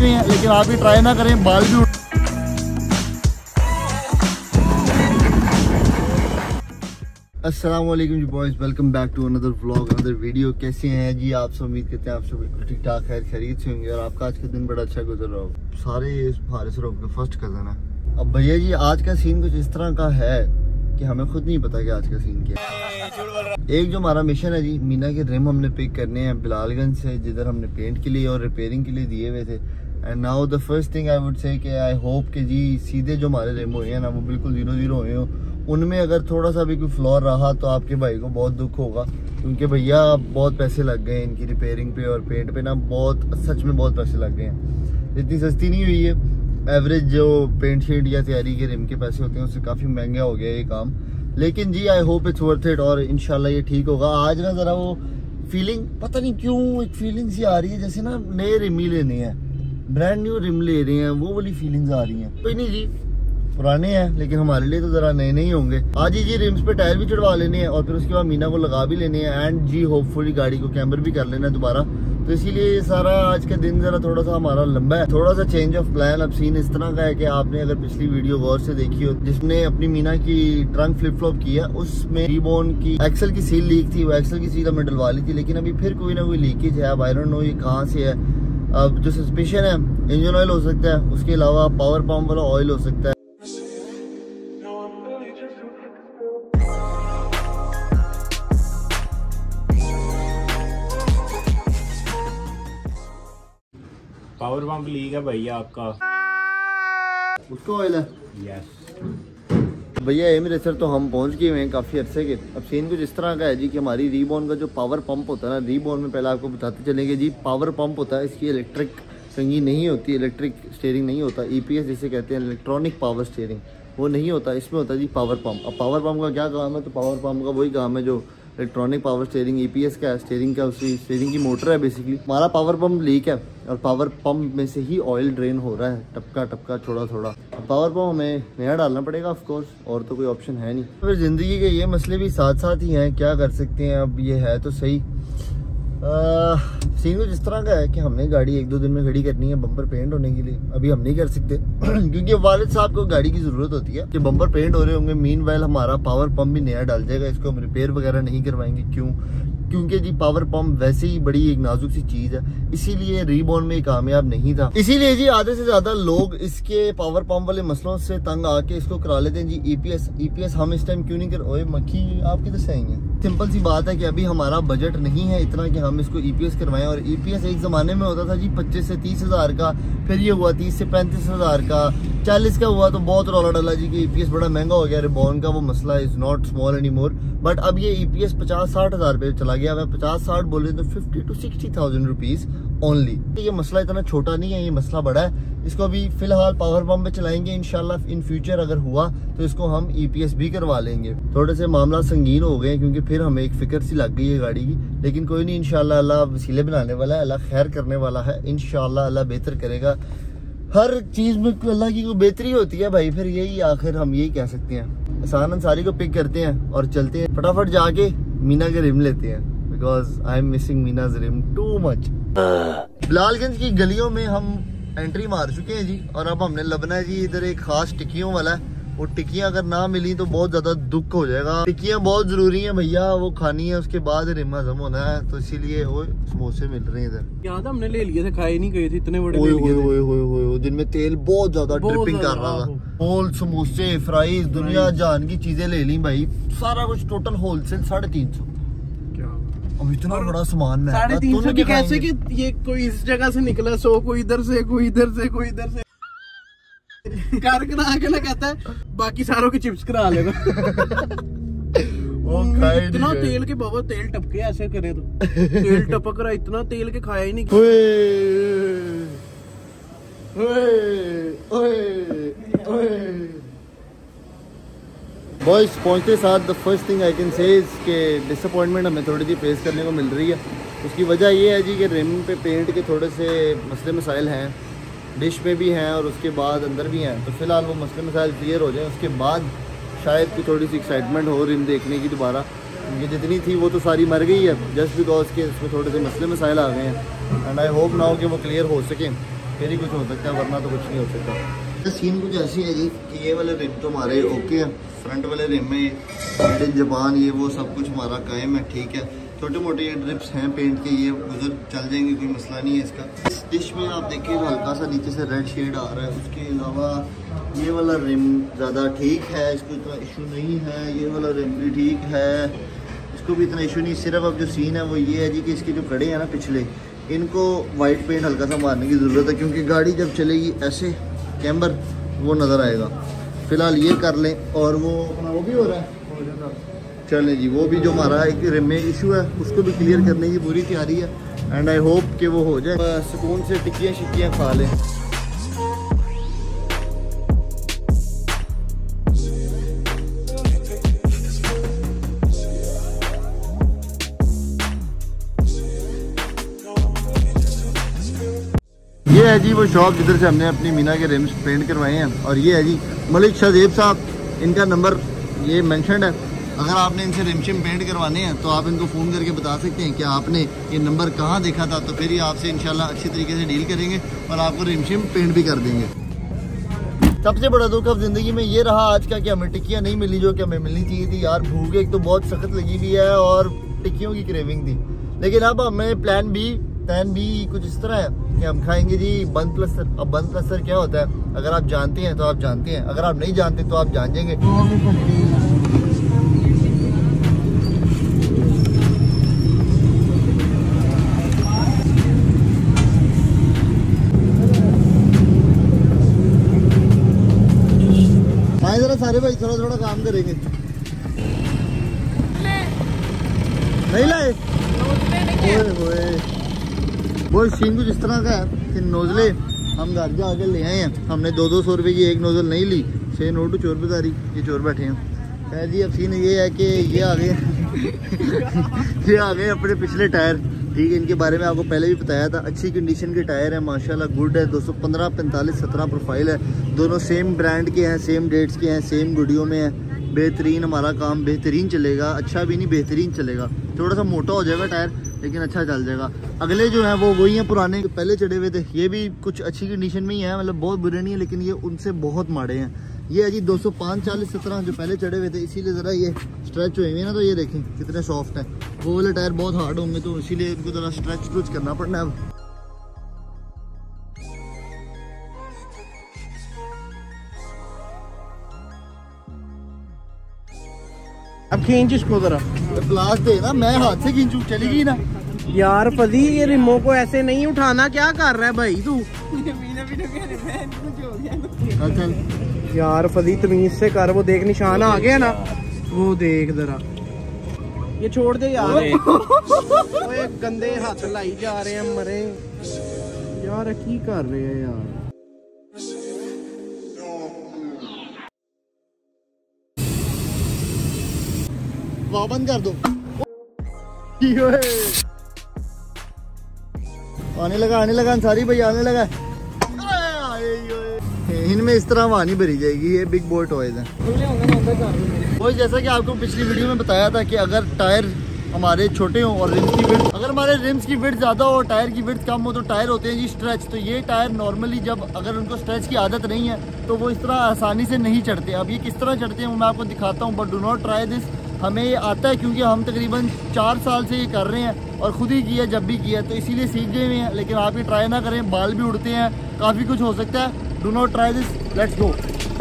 अच्छे हैं, लेकिन आप भी ट्राई ना करें, बाल भी अस्सलाम वालेकुम जी boys, welcome back to another vlog, another video. कैसे हैं जी आप सब? उम्मीद करते हैं आप सब बिल्कुल ठीक ठाक खैर खैरियत से होंगे और आपका आज का दिन बड़ा अच्छा गुजर रहा हो। सारे हारिस रऊफ का फर्स्ट कज़न है। अब भैया जी आज का सीन कुछ इस तरह का है कि हमें खुद नहीं पता कि आज का सीन क्या है। एक जो हमारा मिशन है जी, मीना के रिम हमने पिक करने हैं बिलालगंज से, जिधर हमने पेंट के लिए और रिपेयरिंग के लिए दिए हुए थे। And now the first thing I would say कि आई होप कि जी सीधे जो हमारे रिम हुए हैं ना वो बिल्कुल 0-0 हुए हो। उनमें अगर थोड़ा सा भी कोई फ्लॉ रहा तो आपके भाई को बहुत दुख होगा, क्योंकि भैया बहुत पैसे लग गए इनकी रिपेयरिंग पे और पेंट पे ना, बहुत सच में बहुत पैसे लग गए हैं। इतनी सस्ती नहीं हुई है। एवरेज जो पेंट शीट या तैयारी के रिम के पैसे होते हैं उससे काफ़ी महंगा हो गया ये काम। लेकिन जी I hope it's worth it और इंशाल्लाह ये ठीक होगा। आज ना ज़रा वो फीलिंग पता नहीं क्यों एक फीलिंग सी आ रही है जैसे ना नए रिम ही लेने हैं, ब्रांड न्यू रिम ले रहे हैं, वो वाली फीलिंग्स आ रही हैं। कोई नहीं जी, पुराने हैं लेकिन हमारे लिए तो जरा नए नहीं होंगे। आज ही जी रिम्स पे टायर भी चढ़वा लेने हैं और फिर उसके बाद मीना को लगा भी लेने हैं एंड जी होपफुली गाड़ी को कैम्बर भी कर लेना है दोबारा। तो इसीलिए ये सारा आज का दिन जरा थोड़ा सा हमारा लंबा है, थोड़ा सा चेंज ऑफ प्लान। अब सीन इस तरह का है कि आपने अगर पिछली वीडियो गौर से देखी हो जिसने अपनी मीना की ट्रंक फ्लिप फ्लॉप किया, उसमें रीबोन की एक्सल की सील लीक थी। वो एक्सल की सील हमने डलवा ली थी, लेकिन अभी फिर कोई ना कोई लीकेज है। अब आई डोंट नो ये कहाँ से है। अब जो सस्पिशन है इंजन ऑयल हो सकता है, उसके अलावा पावर पंप वाला ऑयल हो सकता है। पावर पंप लीक है भैया आपका, उसका ऑयल है। यस भैया एमिरेट्स तो हम पहुंच गए हैं काफ़ी अरसे के। अब सीन कुछ इस तरह का है जी कि हमारी रीबॉन का जो पावर पंप होता है ना, रीबॉन में पहले आपको बताते चलेंगे जी, पावर पंप होता है, इसकी इलेक्ट्रिक संगी नहीं होती, इलेक्ट्रिक स्टीयरिंग नहीं होता, EPS जिसे कहते हैं इलेक्ट्रॉनिक पावर स्टीयरिंग, वो नहीं होता। इसमें होता है जी पावर पंप। अब पावर पंप का क्या काम है? तो पावर पंप का वही काम है जो इलेक्ट्रॉनिक पावर स्टीयरिंग EPS का है, स्टीयरिंग का, उसी स्टीयरिंग की मोटर है बेसिकली। हमारा पावर पंप लीक है और पावर पंप में से ही ऑयल ड्रेन हो रहा है, टपका टपका थोड़ा थोड़ा। अब पावर पंप हमें नया डालना पड़ेगा ऑफ कोर्स, और तो कोई ऑप्शन है नहीं। फिर ज़िंदगी के ये मसले भी साथ साथ ही हैं, क्या कर सकते हैं। अब ये है तो सही। सीन कुछ इस तरह का है कि हमने गाड़ी 1-2 दिन में खड़ी करनी है बम्पर पेंट होने के लिए। अभी हम नहीं कर सकते क्योंकि वालिद साहब को गाड़ी की ज़रूरत होती है कि बम्पर पेंट हो रहे होंगे। मीनवाइल हमारा पावर पंप भी नया डाल जाएगा, इसको हम रिपेयर वगैरह नहीं करवाएंगे। क्यों? क्योंकि जी पावर पंप वैसे ही बड़ी एक नाजुक सी चीज़ है, इसीलिए रीबॉर्न में कामयाब नहीं था। इसीलिए जी आधे से ज़्यादा लोग इसके पावर पंप वाले मसलों से तंग आके इसको करा लेते हैं जी EPS। हम इस टाइम क्यों नहीं कर? ओए मक्खी आप किधर से आएंगे? सिंपल सी बात है कि अभी हमारा बजट नहीं है इतना कि हम इसको EPS करवाएं। और EPS एक ज़माने में होता था जी 25 से 30 हज़ार का, फिर ये हुआ 30 से 35 हज़ार का, 40 का हुआ तो बहुत रौला डला जी कि EPS बड़ा महंगा हो गया। रिबॉर्न का वो मसला is not small any more, but अब ये EPS 50-60 हज़ार पे चला गया। मैं 50-60 बोले तो 50 to 60,000 रुपीज़ ओनली। ये मसला इतना छोटा नहीं है, ये मसला बड़ा है। इसको अभी फिलहाल पावर पंप पे चलाएंगे, इंशाल्लाह इन फ्यूचर अगर हुआ तो इसको हम EPS भी करवा लेंगे। थोड़े से मामला संगीन हो गए क्योंकि फिर हमें एक फिक्र सी लग गई है गाड़ी की, लेकिन कोई नहीं, इंशाल्लाह अल्लाह वसीले बनाने वाला है, अल्लाह खैर करने वाला है, इंशाल्लाह अल्लाह बेहतर करेगा। हर चीज़ में अल्लाह की कोई बेहतरी होती है भाई, फिर यही आखिर हम यही कह सकते हैं। एहसान अंसारी को पिक करते हैं और चलते हैं फटाफट जाके मीना के रिम लेते हैं, बिकॉज आई एम मिसिंग मीनाज रिम टू मच। बिलालगंज की गलियों में हम एंट्री मार चुके हैं जी और अब हमने लबना है जी इधर एक खास टिक्कियों वाला है। वो टिक्कियाँ अगर ना मिली तो बहुत ज्यादा दुख हो जाएगा। टिक्कियाँ बहुत जरूरी हैं भैया, वो खानी है, उसके बाद रिम हजम होना है, तो इसीलिए वो समोसे मिल रहे हैं इधर। याद हमने ले लिए थे, खाए नहीं गए थे, इतने बड़े ले लिए थे जिनमें तेल बहुत ज्यादा ड्रिपिंग कर रहा था। होल समोसे, फ्राइज, दुनिया जान की चीजें ले ली भाई, सारा कुछ टोटल होलसेल 350। अब इतना बड़ा सामान है 350 की कैसे कि ये कोई इस जगह से निकला, 100 कोई इधर से, कोई इधर से, कोई इधर से कार करा के ना कहता है बाकी सारों की चिप्स करा लेना। इतना तेल के बाबा, तेल टपके ऐसे करे तो तेल टपक रहा, इतना तेल के खाया ही नहीं। बॉयज पहुंचते साथ the first thing I can say is के डिसअपॉइंटमेंट हमें थोड़ी सी फेस करने को मिल रही है। उसकी वजह ये है जी कि रिम पे पेंट के थोड़े से मसले मसाइल हैं, डिश में भी हैं और उसके बाद अंदर भी हैं। तो फिलहाल वो मसले मसाइल क्लियर हो जाए, उसके बाद शायद की थोड़ी सी एक्साइटमेंट हो रिम देखने की दोबारा, क्योंकि जितनी थी वो तो सारी मर गई है जस्ट बिकॉज के उसमें थोड़े से मसले मसाइल आ गए हैं। एंड आई होप नाउ कि वो क्लियर हो सकें। फिर ही कुछ हो सकता है, वरना तो कुछ नहीं हो सकता। सीन कुछ ऐसी है जी कि ये वाले रिम तो हमारे ओके हैं, फ्रंट वाले रिम में मेड इन जापान ये वो सब कुछ हमारा कायम है, ठीक है। छोटे मोटे ये ड्रिप्स हैं पेंट के, ये गुजर चल जाएंगे, कोई मसला नहीं है इसका। इस डिश में आप देखिए हल्का सा नीचे से रेड शेड आ रहा है, उसके अलावा ये वाला रिम ज़्यादा ठीक है, इसको इतना इशू नहीं है। ये वाला रिम भी ठीक है, इसको भी इतना इशू नहीं। सिर्फ अब जो सीन है वो ये है जी कि इसके जो कड़े हैं ना पिछले, इनको वाइट पेंट हल्का सा मारने की ज़रूरत है, क्योंकि गाड़ी जब चलेगी ऐसे कैम्बर वो नज़र आएगा। फ़िलहाल ये कर लें, और वो अपना वो भी हो रहा है, चलें जी, वो भी जो हमारा एक रिम में इशू है उसको भी क्लियर करने की पूरी तैयारी है, एंड आई होप कि वो हो जाए। सुकून से टिक्कियाँ शिक्कियाँ खा लें। ये है जी वो शॉप जिधर से हमने अपनी मीना के रिम्स पेंट करवाए हैं, और ये है जी मलिक शाहजेब साहब, इनका नंबर ये मेंशन्ड है। अगर आपने इनसे रिमशिम पेंट करवाने हैं तो आप इनको फ़ोन करके बता सकते हैं कि आपने ये नंबर कहाँ देखा था, तो फिर ही आपसे इंशाल्लाह अच्छी तरीके से डील करेंगे और आपको रिमशिम पेंट भी कर देंगे। सबसे बड़ा दुख अब ज़िंदगी में ये रहा आज का कि हमें टिक्कियाँ नहीं मिली जो कि हमें मिलनी चाहिए थी यार। भूख एक तो बहुत सख्त लगी हुई है और टिक्कियों की क्रेविंग थी, लेकिन अब हमें प्लान बी कुछ इस तरह है कि हम खाएंगे जी बंद प्लस्तर। अब बंद प्लस्तर क्या होता है, अगर आप जानते हैं तो आप जानते हैं, अगर आप नहीं जानते तो आप जान जाएंगे। आए जरा सारे भाई, थोड़ा थोड़ा काम करेंगे। नहीं लाए वो सीन कुछ इस तरह का है कि नोजले हम घर जा आके ले आए हैं, हमने 200 रुपये की एक नोजल नहीं ली, 6 नोट चोर बाजारी, ये चोर बैठे हैं। खैर जी अब सीन ये है कि ये आ गए ये आ गए अपने पिछले टायर, ठीक है। इनके बारे में आपको पहले भी बताया था, अच्छी कंडीशन के टायर है माशाल्लाह, गुड है। 215, 45, 17 प्रोफाइल है, दोनों सेम ब्रांड के हैं, सेम डेट्स के हैं, सेम गुडियों में है। बेहतरीन हमारा काम बेहतरीन चलेगा, अच्छा भी नहीं बेहतरीन चलेगा। थोड़ा सा मोटा हो जाएगा टायर लेकिन अच्छा चल जाएगा। अगले जो हैं वो वही हैं पुराने पहले चढ़े हुए थे, ये भी कुछ अच्छी कंडीशन में ही है, मतलब बहुत बुरे नहीं है, लेकिन ये उनसे बहुत माड़े हैं। ये है जी 205, 40, 17 जो पहले चढ़े हुए थे, इसीलिए ज़रा ये स्ट्रेच हुए हैं ना, तो ये देखें कितने सॉफ्ट है। वो वाले टायर बहुत हार्ड होंगे तो इसीलिए इनको ज़रा स्ट्रेच करना पड़ना है। अब खींच इसको जरा, ग्लास दे ना, मैं हाथ से खींचू, चलेगी ना यार। फदी ये रिमो को ऐसे नहीं उठाना, क्या कर रहा है भाई तू? अच्छा यार फदी तमीज से कर, वो देख निशान आ गया ना, वो देख जरा, ये छोड़ दे यार। ओए गंदे हाथ लाई जा रहे हैं मरे यार, की कर रहे हैं यार। बंद कर दो। आने लगा अंसारी भाई आने लगा। इनमें इस तरह हवा नहीं भरी जाएगी, ये बिग बोय टॉयज है। वही जैसा कि आपको पिछली वीडियो में बताया था कि अगर टायर हमारे छोटे हों और रिम्स की विड्थ, अगर हमारे रिम्स की विड्थ ज़्यादा हो, टायर की विड्थ कम हो, तो टायर होते हैं जी स्ट्रेच। तो ये टायर नॉर्मली जब अगर उनको स्ट्रेच की आदत नहीं है तो वो इस तरह आसानी से नहीं चढ़ते। अब ये किस तरह चढ़ते हैं वो मैं आपको दिखाता हूँ, but do not try this. हमें ये आता है क्योंकि हम तकरीबन 4 साल से ये कर रहे हैं और ख़ुद ही किया जब भी किया, तो इसीलिए सीख गए हुए हैं। लेकिन आप ये ट्राई ना करें, बाल भी उड़ते हैं, काफ़ी कुछ हो सकता है। Do not try this, let's go.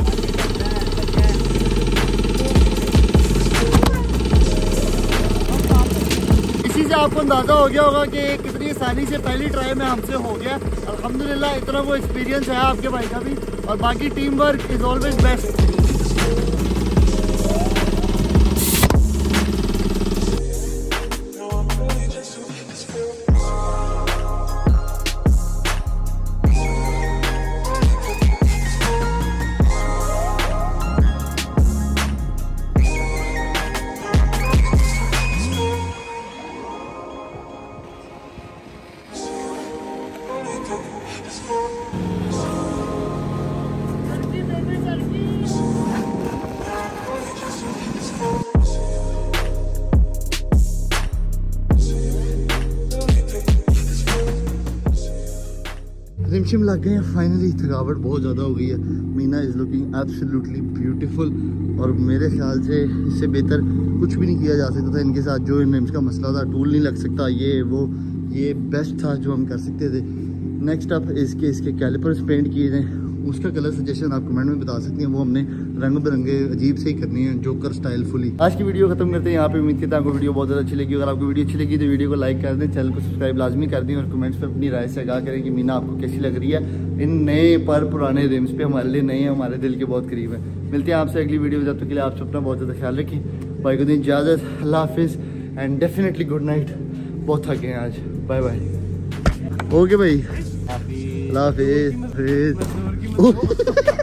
इसी से आपको अंदाज़ा हो गया होगा कि कितनी आसानी से पहली ट्राई में हमसे हो गया। अल्हम्दुलिल्लाह इतना वो एक्सपीरियंस है आपके भाई का भी, और बाकी team work is always best. नीचे में लग गए हैं फाइनली। थकावट बहुत ज़्यादा हो गई है। Meena is looking absolutely beautiful और मेरे ख्याल से इससे बेहतर कुछ भी नहीं किया जा सकता था इनके साथ। जो इन का मसला था, टूल नहीं लग सकता, ये बेस्ट था जो हम कर सकते थे। नेक्स्ट अप इसके कैलिपर्स पेंट किए थे, उसका कलर सजेशन आप कमेंट में बता सकती हैं। वो हमने रंग बिरंगे अजीब से ही करनी है, जोकर स्टाइल फुली। आज की वीडियो खत्म करते हैं यहाँ पे। उम्मीद करता हूँ आपको वीडियो बहुत ज़्यादा अच्छी लगी। अगर आपको वीडियो अच्छी लगी तो वीडियो को लाइक कर दें, चैनल को सब्सक्राइब लाजमी कर दें और कमेंट्स पे अपनी राय से आगाह करें कि मीना आपको कैसी लग रही है। इन नए पर पुराने रिम्स पे हमारे लिए नए हैं, हमारे दिल के बहुत करीब है। मिलते हैं आपसे अगली वीडियो में, जब तक के लिए आप अपना बहुत ज़्यादा ख्याल रखें। भाई को दिन इजाज़त, अल्लाह हाफिज़ एंड डेफिनेटली गुड नाइट। बहुत थके हैं आज, बाय बाय। ओके भाई, अल्लाह हाफिज़।